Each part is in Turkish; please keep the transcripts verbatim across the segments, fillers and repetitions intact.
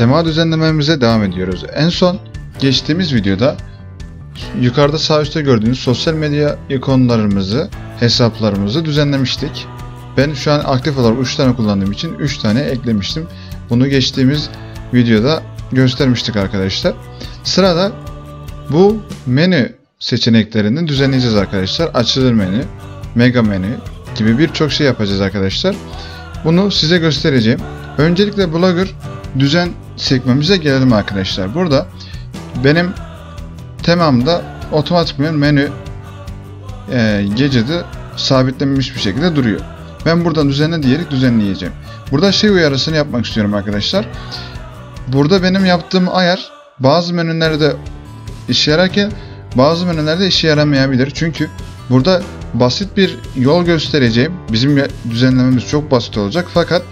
tema düzenlememize devam ediyoruz. En son geçtiğimiz videoda yukarıda sağ üstte gördüğünüz sosyal medya ikonlarımızı, hesaplarımızı düzenlemiştik. Ben şu an aktif olarak üç tane kullandığım için üç tane eklemiştim. Bunu geçtiğimiz videoda göstermiştik arkadaşlar. Sırada bu menü seçeneklerini düzenleyeceğiz arkadaşlar. Açılır menü, mega menü gibi birçok şey yapacağız arkadaşlar. Bunu size göstereceğim. Öncelikle Blogger düzen sekmemize gelelim arkadaşlar. Burada benim temamda otomatikman menü e, gadget'ı sabitlenmiş bir şekilde duruyor. Ben buradan düzenle diyerek düzenleyeceğim. Burada şey uyarısını yapmak istiyorum arkadaşlar. Burada benim yaptığım ayar bazı menülerde işe yararken bazı menülerde işe yaramayabilir. Çünkü burada basit bir yol göstereceğim. Bizim düzenlememiz çok basit olacak. Fakat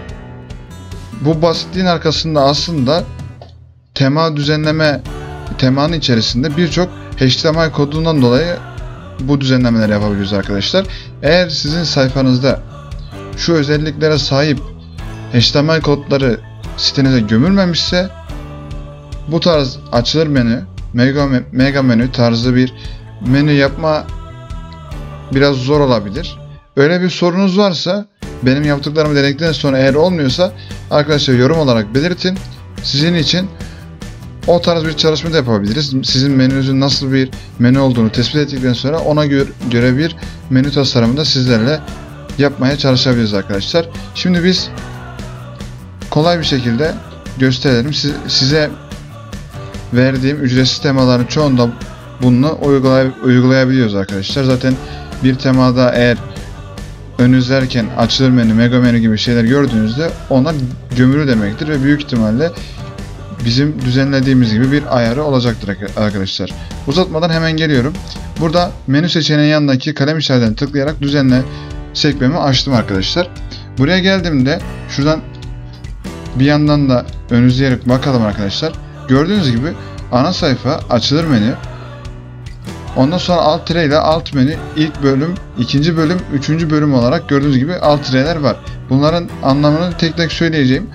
bu basitliğin arkasında aslında tema düzenleme temanın içerisinde birçok H T M L kodundan dolayı bu düzenlemeleri yapabiliyoruz arkadaşlar. Eğer sizin sayfanızda şu özelliklere sahip H T M L kodları sitenize gömülmemişse bu tarz açılır menü, mega, mega menü tarzı bir menü yapma biraz zor olabilir. Öyle bir sorunuz varsa benim yaptıklarımı denedikten sonra eğer olmuyorsa arkadaşlar yorum olarak belirtin. Sizin için o tarz bir çalışma da yapabiliriz. Sizin menünüzün nasıl bir menü olduğunu tespit ettikten sonra ona göre, göre bir menü tasarımını da sizlerle yapmaya çalışabiliriz arkadaşlar. Şimdi biz kolay bir şekilde gösterelim. Siz, size verdiğim ücretsiz temaların çoğunda bunu uygulay uygulayabiliyoruz arkadaşlar. Zaten bir temada eğer ön izlerken açılır menü, mega menü gibi şeyler gördüğünüzde onlar gömülü demektir ve büyük ihtimalle bizim düzenlediğimiz gibi bir ayarı olacaktır arkadaşlar. Uzatmadan hemen geliyorum. Burada menü seçeneğinin yanındaki kalem işaretine tıklayarak düzenle sekmemi açtım arkadaşlar. Buraya geldiğimde şuradan bir yandan da ön izleyerek bakalım arkadaşlar. Gördüğünüz gibi ana sayfa, açılır menü, ondan sonra alt tire ile alt menü, ilk bölüm, ikinci bölüm, üçüncü bölüm olarak gördüğünüz gibi alt tireler var. Bunların anlamını tek tek söyleyeceğim.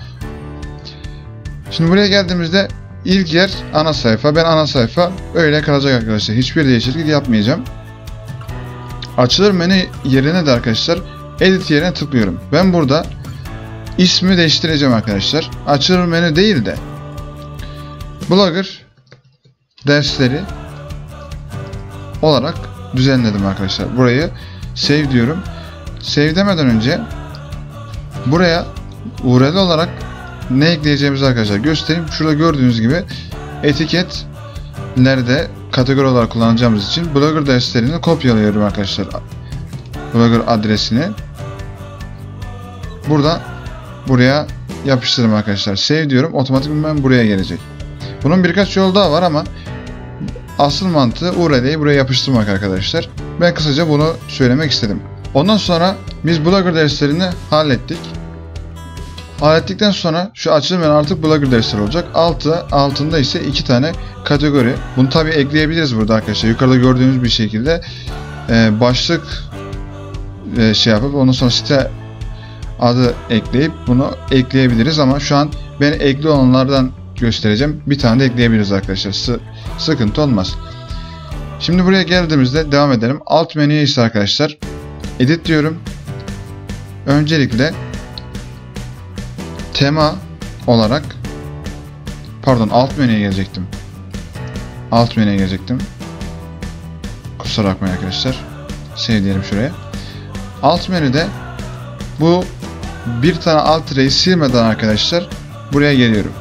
Şimdi buraya geldiğimizde ilk yer ana sayfa. Ben ana sayfa öyle kalacak arkadaşlar. Hiçbir değişiklik yapmayacağım. Açılır menü yerine de arkadaşlar edit yerine tıklıyorum. Ben burada ismi değiştireceğim arkadaşlar. Açılır menü değil de Blogger dersleri olarak düzenledim arkadaşlar. Burayı save diyorum. Save demeden önce buraya U R L olarak ne ekleyeceğimizi arkadaşlar göstereyim. Şurada gördüğünüz gibi etiketlerde kategori olarak kullanacağımız için Blogger derslerini kopyalıyorum arkadaşlar. Blogger adresini burada buraya yapıştırdım arkadaşlar. Save diyorum. Otomatikman buraya gelecek. Bunun birkaç yolu daha var ama asıl mantığı U R L'yi buraya yapıştırmak arkadaşlar. Ben kısaca bunu söylemek istedim. Ondan sonra biz Blogger derslerini hallettik. Hallettikten sonra şu açılım menü artık Blogger dersleri olacak. Altı, altında ise iki tane kategori. Bunu tabi ekleyebiliriz burada arkadaşlar. Yukarıda gördüğünüz bir şekilde e, başlık e, şey yapıp ondan sonra site adı ekleyip bunu ekleyebiliriz ama şu an ben ekli olanlardan göstereceğim. Bir tane de ekleyebiliriz arkadaşlar. S sıkıntı olmaz. Şimdi buraya geldiğimizde devam edelim. Alt menüye ise arkadaşlar edit diyorum. Öncelikle tema olarak pardon alt menüye gelecektim. Alt menüye gelecektim. Kusura bakmayın arkadaşlar. Save diyelim şuraya. Alt menüde bu bir tane alt tireyi silmeden arkadaşlar buraya geliyorum.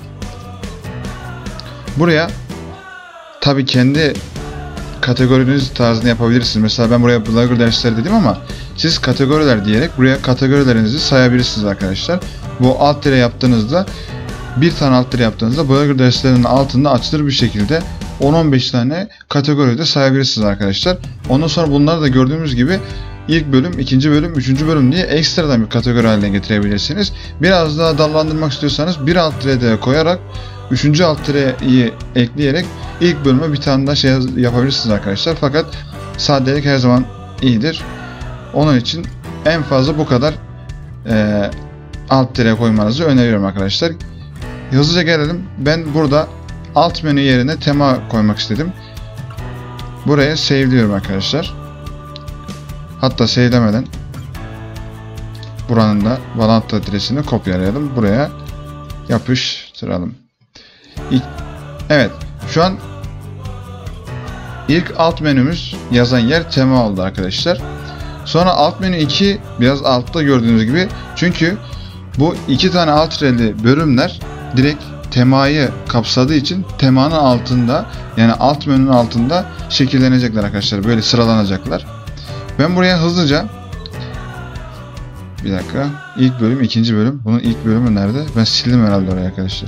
Buraya tabi kendi kategoriniz tarzını yapabilirsiniz. Mesela ben buraya Blogger dersleri dedim ama siz kategoriler diyerek buraya kategorilerinizi sayabilirsiniz arkadaşlar. Bu alt tire yaptığınızda bir tane alt tire yaptığınızda Blogger derslerinin altında açılır bir şekilde on on beş tane kategoride sayabilirsiniz arkadaşlar. Ondan sonra bunları da gördüğümüz gibi ilk bölüm, ikinci bölüm, üçüncü bölüm diye ekstradan bir kategori haline getirebilirsiniz. Biraz daha dallandırmak istiyorsanız bir alt tire de koyarak üçüncü alt tireyi ekleyerek ilk bölüme bir tane daha şey yapabilirsiniz arkadaşlar. Fakat sadelik her zaman iyidir. Onun için en fazla bu kadar e, alt tire koymanızı öneriyorum arkadaşlar. hızlıca gelelim. Ben burada alt menü yerine tema koymak istedim. Buraya save diyorum arkadaşlar. Hatta save'lemeden buranın da bağlantı adresini kopyalayalım. Buraya yapıştıralım. Evet. Şu an ilk alt menümüz yazan yer tema oldu arkadaşlar. Sonra alt menü iki biraz altta gördüğünüz gibi. Çünkü bu iki tane alt reli bölümler direkt temayı kapsadığı için temanın altında, yani alt menünün altında şekillenecekler arkadaşlar. Böyle sıralanacaklar. Ben buraya hızlıca bir dakika. İlk bölüm, ikinci bölüm. Bunun ilk bölümü nerede? Ben sildim herhalde orayı arkadaşlar.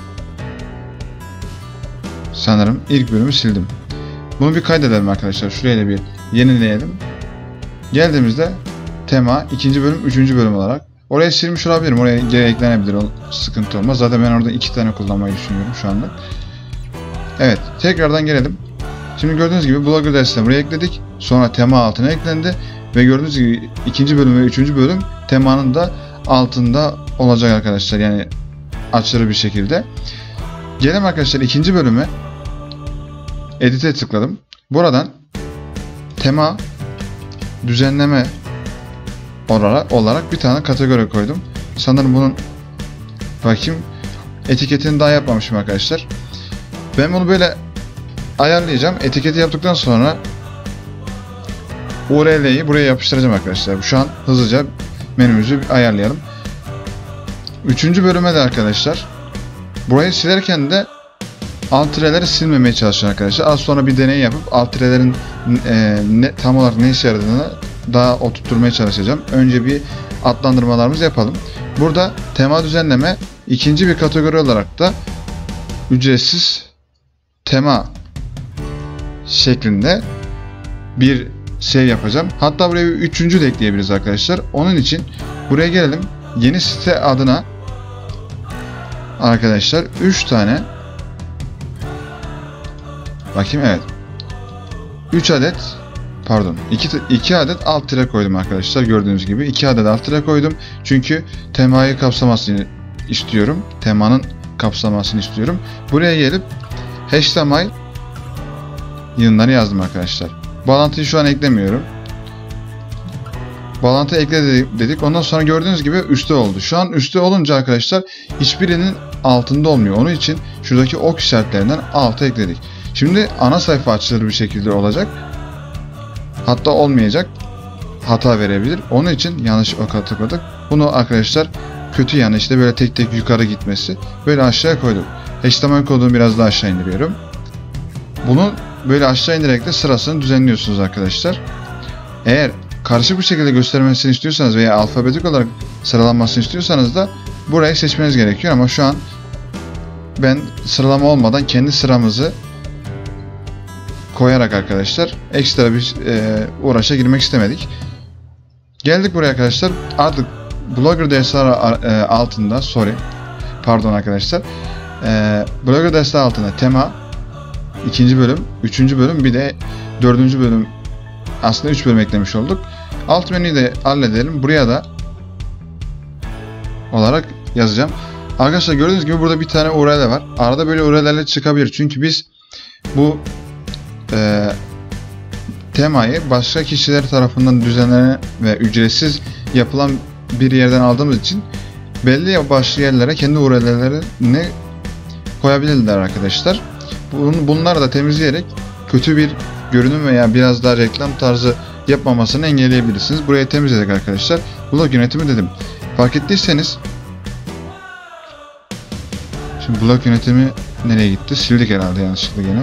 Sanırım ilk bölümü sildim. Bunu bir kaydedelim arkadaşlar. Şuraya da bir yenileyelim. Geldiğimizde tema, ikinci bölüm, üçüncü bölüm olarak. Oraya silmiş olabilirim. Oraya geri eklenebilir. O sıkıntı olmaz. Zaten ben orada iki tane kullanmayı düşünüyorum şu anda. Evet. Tekrardan gelelim. Şimdi gördüğünüz gibi Blogger destesini buraya ekledik. Sonra tema altına eklendi. Ve gördüğünüz gibi ikinci bölüm ve üçüncü bölüm temanın da altında olacak arkadaşlar. Yani açılı bir şekilde. Gelelim arkadaşlar ikinci bölüme. Edit'e tıkladım. Buradan tema düzenleme olarak, olarak bir tane kategori koydum. Sanırım bunun bakayım etiketini daha yapmamışım arkadaşlar. Ben bunu böyle ayarlayacağım. Etiketi yaptıktan sonra U R L'yi buraya yapıştıracağım arkadaşlar. Şu an hızlıca menümüzü ayarlayalım. Üçüncü bölüme de arkadaşlar burayı silerken de alt tireleri silmemeye çalışın arkadaşlar. Az sonra bir deney yapıp alt tirelerin e, ne, tam olarak ne işe yaradığını daha oturtmaya çalışacağım. Önce bir adlandırmalarımızı yapalım. Burada tema düzenleme ikinci bir kategori olarak da ücretsiz tema şeklinde bir şey yapacağım. Hatta buraya bir üçüncü de ekleyebiliriz arkadaşlar. Onun için buraya gelelim. Yeni site adına arkadaşlar üç tane bakayım, evet. üç adet pardon iki adet alt tire koydum arkadaşlar. Gördüğünüz gibi iki adet alt tire koydum. Çünkü temayı kapsamasını istiyorum. Temanın kapsamasını istiyorum. Buraya gelip H T M L yığınları yazdım arkadaşlar. Bağlantıyı şu an eklemiyorum. Bağlantı ekle dedik. Ondan sonra gördüğünüz gibi üstte oldu. Şu an üstte olunca arkadaşlar hiçbirinin altında olmuyor. Onun için şuradaki ok işaretlerinden alta ekledik. Şimdi ana sayfa açılır bir şekilde olacak. Hatta olmayacak. Hata verebilir. Onun için yanlış oka tıkladık. Bunu arkadaşlar kötü yanı işte böyle tek tek yukarı gitmesi. Böyle aşağıya koyduk. H T M L kodunu biraz daha aşağı indiriyorum. Bunu böyle aşağı indirerek de sırasını düzenliyorsunuz arkadaşlar. Eğer karışık bir şekilde göstermesini istiyorsanız veya alfabetik olarak sıralanmasını istiyorsanız da burayı seçmeniz gerekiyor. Ama şu an ben sıralama olmadan kendi sıramızı koyarak arkadaşlar ekstra bir e, uğraşa girmek istemedik. Geldik buraya arkadaşlar. Artık Blogger destesi altında sorry pardon arkadaşlar e, Blogger destesi altında tema ikinci bölüm, üçüncü bölüm, bir de dördüncü bölüm, aslında üç bölüm eklemiş olduk. Alt menüyü de halledelim. Buraya da olarak yazacağım. Arkadaşlar gördüğünüz gibi burada bir tane U R L var. Arada böyle U R L'ler çıkabilir. Çünkü biz bu e, temayı başka kişiler tarafından düzenlenen ve ücretsiz yapılan bir yerden aldığımız için belli başlı yerlere kendi U R L'lerini koyabilirler arkadaşlar. Bunları da temizleyerek kötü bir görünüm veya biraz daha reklam tarzı yapmamasını engelleyebilirsiniz. Burayı temizledik arkadaşlar. Blog yönetimi dedim. Fark ettiyseniz şimdi blog yönetimi nereye gitti? Sildik herhalde yanlışlıkla gene.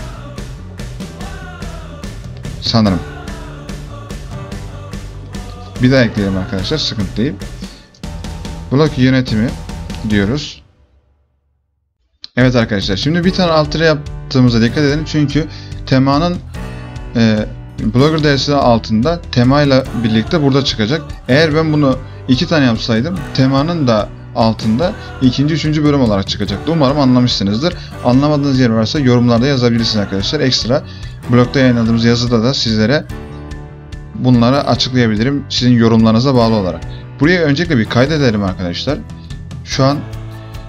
Sanırım. Bir daha ekleyelim arkadaşlar. Sıkıntı değil. Blog yönetimi diyoruz. Evet arkadaşlar. Şimdi bir tane alt tire yaptığımıza dikkat edelim. Çünkü temanın e, Blogger destesi altında temayla birlikte burada çıkacak. Eğer ben bunu iki tane yapsaydım temanın da altında ikinci, üçüncü bölüm olarak çıkacaktı. Umarım anlamışsınızdır. Anlamadığınız yer varsa yorumlarda yazabilirsiniz arkadaşlar. Ekstra blogda yayınladığımız yazıda da sizlere bunları açıklayabilirim. Sizin yorumlarınıza bağlı olarak. Buraya öncelikle bir kaydedelim arkadaşlar. Şu an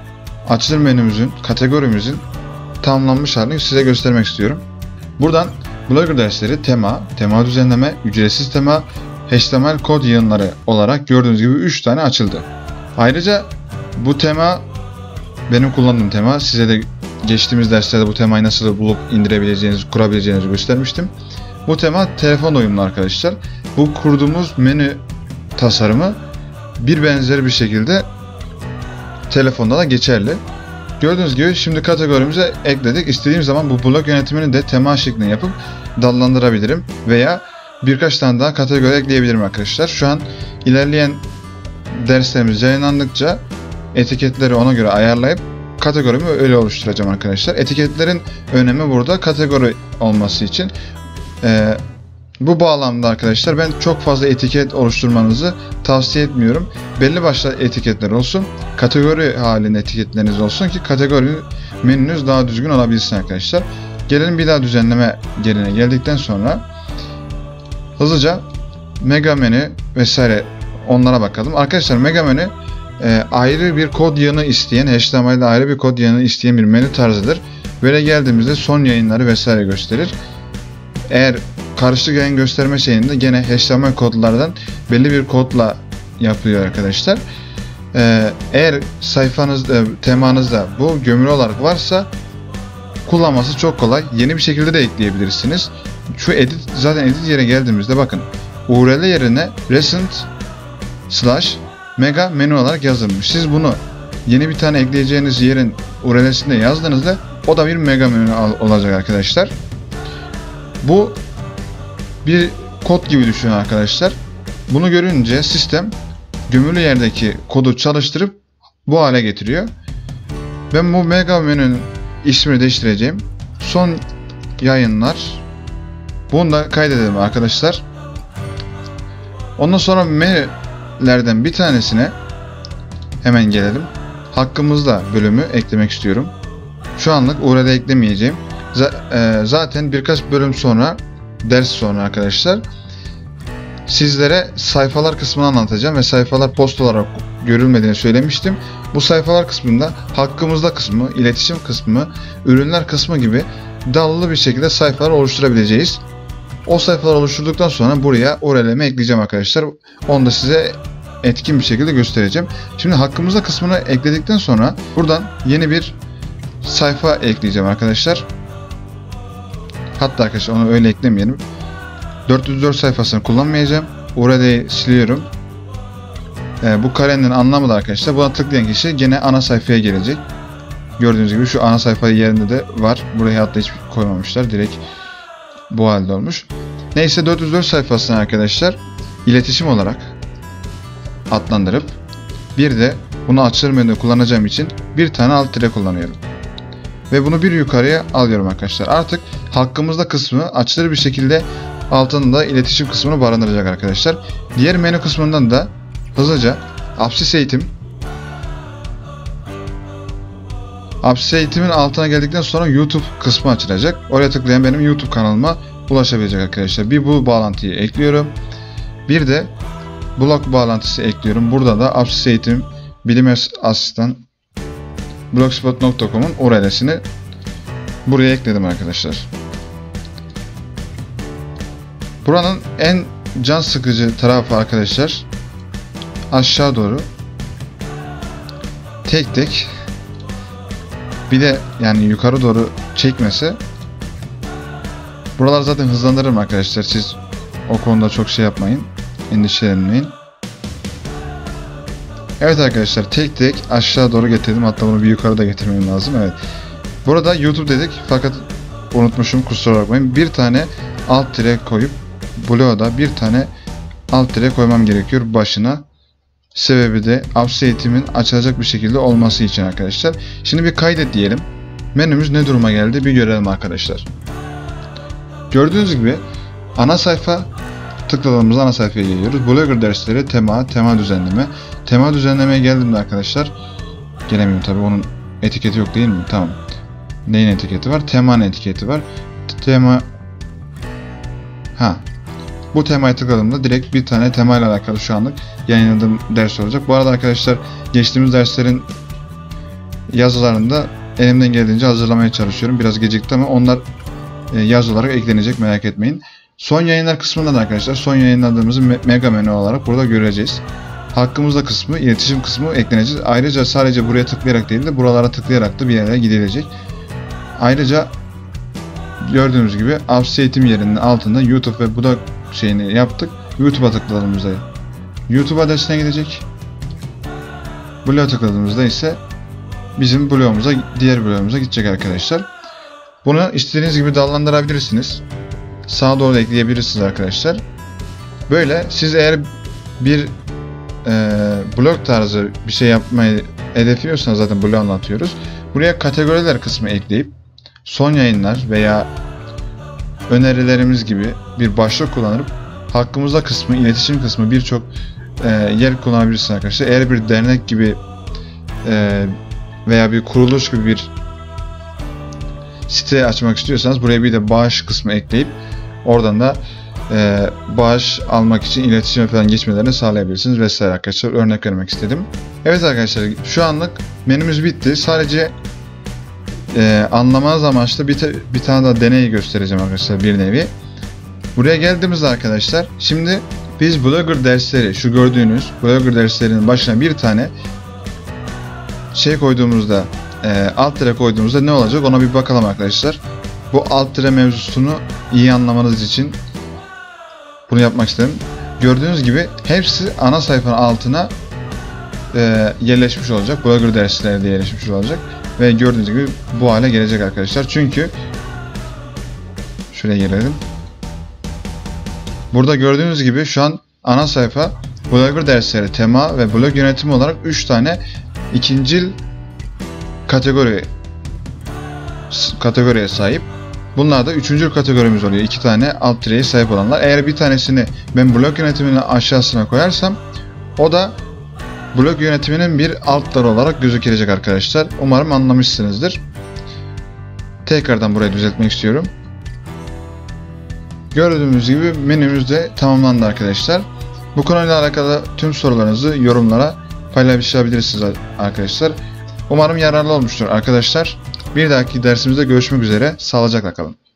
açılım menümüzün, kategorimizin tamamlanmış halini size göstermek istiyorum. Buradan Blogger dersleri, tema, tema düzenleme, ücretsiz tema, H T M L kod yığınları olarak gördüğünüz gibi üç tane açıldı. Ayrıca bu tema benim kullandığım tema. Size de geçtiğimiz derslerde bu temayı nasıl bulup indirebileceğinizi, kurabileceğinizi göstermiştim. Bu tema telefon uyumlu arkadaşlar. Bu kurduğumuz menü tasarımı bir benzer bir şekilde telefonda da geçerli. Gördüğünüz gibi şimdi kategorimize ekledik. İstediğim zaman bu blok yönetimini de tema şeklinde yapıp dallandırabilirim veya birkaç tane daha kategori ekleyebilirim arkadaşlar. Şu an ilerleyen derslerimiz yayınlandıkça etiketleri ona göre ayarlayıp kategorimi öyle oluşturacağım arkadaşlar. Etiketlerin önemi burada kategori olması için. Ee, bu bağlamda arkadaşlar ben çok fazla etiket oluşturmanızı tavsiye etmiyorum. Belli başlı etiketler olsun. Kategori halinde etiketleriniz olsun ki kategori menünüz daha düzgün olabilsin arkadaşlar. Gelelim bir daha düzenleme yerine geldikten sonra hızlıca mega menü vesaire onlara bakalım. Arkadaşlar mega menü e, ayrı bir kod yığını isteyen, H T M L'de ayrı bir kod yığını isteyen bir menü tarzıdır. Böyle geldiğimizde son yayınları vesaire gösterir. Eğer karışık yayın gösterme şeyinde gene H T M L kodlardan belli bir kodla yapılıyor arkadaşlar. Ee, eğer sayfanızda, temanızda bu gömülü olarak varsa kullanması çok kolay. Yeni bir şekilde de ekleyebilirsiniz. Şu edit, zaten edit yere geldiğimizde bakın U R L yerine recent slash mega menü olarak yazılmış. Siz bunu yeni bir tane ekleyeceğiniz yerin U R L'sinde yazdığınızda o da bir mega menü olacak arkadaşlar. Bu bir kod gibi düşünün arkadaşlar. Bunu görünce sistem gömülü yerdeki kodu çalıştırıp bu hale getiriyor. Ben bu mega menünün ismini değiştireceğim. Son yayınlar. Bunu da kaydedelim arkadaşlar. Ondan sonra menülerden bir tanesine hemen gelelim. Hakkımızda bölümü eklemek istiyorum. Şu anlık U R L eklemeyeceğim. Zaten birkaç bölüm sonra, ders sonra arkadaşlar sizlere sayfalar kısmını anlatacağım ve sayfalar post olarak görülmediğini söylemiştim. Bu sayfalar kısmında hakkımızda kısmı, iletişim kısmı, ürünler kısmı gibi dallı bir şekilde sayfalar oluşturabileceğiz. O sayfalar oluşturduktan sonra buraya U R L'mi ekleyeceğim arkadaşlar. Onu da size etkin bir şekilde göstereceğim. Şimdi hakkımızda kısmını ekledikten sonra buradan yeni bir sayfa ekleyeceğim arkadaşlar. Hatta arkadaşlar onu öyle eklemeyelim. dört yüz dört sayfasını kullanmayacağım. U R L'yi siliyorum. Ee, bu karenin anlamı da arkadaşlar buna tıklayan kişi gene ana sayfaya gelecek. Gördüğünüz gibi şu ana sayfa yerinde de var. Buraya hatta hiç koymamışlar. Direkt bu halde olmuş. Neyse dört yüz dört sayfasını arkadaşlar iletişim olarak adlandırıp bir de bunu açılım menüde kullanacağım için bir tane alt tire kullanıyorum. Ve bunu bir yukarıya alıyorum arkadaşlar. Artık hakkımızda kısmı açılır bir şekilde altında iletişim kısmını barındıracak arkadaşlar. Diğer menü kısmından da hızlıca Apsis eğitim. Apsis eğitimin altına geldikten sonra YouTube kısmı açılacak. Oraya tıklayan benim YouTube kanalıma ulaşabilecek arkadaşlar. Bir bu bağlantıyı ekliyorum. Bir de blog bağlantısı ekliyorum. Burada da Apsis eğitim bilim asistan blogspot nokta com'un U R L'sini buraya ekledim arkadaşlar. Buranın en can sıkıcı tarafı arkadaşlar aşağı doğru tek tek bir de yani yukarı doğru çekmesi. Buralar zaten hızlandırırım arkadaşlar. Siz o konuda çok şey yapmayın. Endişelenmeyin. Evet arkadaşlar tek tek aşağı doğru getirdim. Hatta bunu bir yukarıda getirmem lazım. Evet. Burada YouTube dedik fakat unutmuşum, kusura bakmayın. Bir tane alt tire koyup bloğa bir tane alt tire koymam gerekiyor başına. Sebebi de Apsis eğitimin açılacak bir şekilde olması için arkadaşlar. Şimdi bir kaydet diyelim. Menümüz ne duruma geldi bir görelim arkadaşlar. Gördüğünüz gibi ana sayfa, tıkladığımız ana sayfaya geliyoruz. Blogger dersleri, tema, tema düzenleme. Tema düzenlemeye geldiğimde arkadaşlar gelemiyorum tabi, onun etiketi yok değil mi? Tamam. Neyin etiketi var? Temanın etiketi var. Tema ha. Bu temaya tıkladığımda direkt bir tane tema ile alakalı şu anlık yayınladığım ders olacak. Bu arada arkadaşlar geçtiğimiz derslerin yazılarını da elimden geldiğince hazırlamaya çalışıyorum. Biraz gecikti ama onlar e, yazı olarak eklenecek, merak etmeyin. Son yayınlar kısmında da arkadaşlar son yayınladığımızı me mega menü olarak burada göreceğiz. Hakkımızda kısmı, iletişim kısmı eklenecek. Ayrıca sadece buraya tıklayarak değil de buralara tıklayarak da bir yere gidilecek. Ayrıca gördüğünüz gibi Avsi Eğitim yerinin altında YouTube ve blog şeyini yaptık. YouTube'a tıkladığımızda YouTube adresine gidecek. Blog'a tıkladığımızda ise bizim blogumuza, diğer blogumuza gidecek arkadaşlar. Bunu istediğiniz gibi dallandırabilirsiniz. Sağa doğru da ekleyebilirsiniz arkadaşlar. Böyle siz eğer bir e, blog tarzı bir şey yapmayı hedefliyorsanız, zaten blog anlatıyoruz. Buraya kategoriler kısmı ekleyip son yayınlar veya önerilerimiz gibi bir başlık kullanıp hakkımızda kısmı, iletişim kısmı birçok e, yer kullanabilirsiniz arkadaşlar. Eğer bir dernek gibi e, veya bir kuruluş gibi bir site açmak istiyorsanız buraya bir de bağış kısmı ekleyip oradan da e, bağış almak için iletişime falan geçmelerini sağlayabilirsiniz vesaire arkadaşlar. Örnek vermek istedim. Evet arkadaşlar, şu anlık menümüz bitti. Sadece e, anlamanız amaçlı bir, bir tane daha deney göstereceğim arkadaşlar, bir nevi. Buraya geldiğimizde arkadaşlar, şimdi biz Blogger dersleri, şu gördüğünüz Blogger derslerinin başına bir tane şey koyduğumuzda, e, alt tire koyduğumuzda ne olacak ona bir bakalım arkadaşlar. Bu alt tire mevzusunu iyi anlamanız için bunu yapmak istedim. Gördüğünüz gibi hepsi ana sayfanın altına e, yerleşmiş olacak. Blogger dersleri de yerleşmiş olacak. Ve gördüğünüz gibi bu hale gelecek arkadaşlar. Çünkü şuraya gelelim. Burada gördüğünüz gibi şu an ana sayfa Blogger dersleri, tema ve blog yönetimi olarak üç tane ikincil kategori kategoriye sahip. Bunlar da üçüncü kategorimiz oluyor. İki tane alt tireye sahip olanlar. Eğer bir tanesini ben blog yönetiminin aşağısına koyarsam o da blog yönetiminin bir altları olarak gözükecek arkadaşlar. Umarım anlamışsınızdır. Tekrardan burayı düzeltmek istiyorum. Gördüğünüz gibi menümüz de tamamlandı arkadaşlar. Bu konuyla alakalı tüm sorularınızı yorumlara paylaşabilirsiniz arkadaşlar. Umarım yararlı olmuştur arkadaşlar. Bir dahaki dersimizde görüşmek üzere. Sağlıcakla kalın.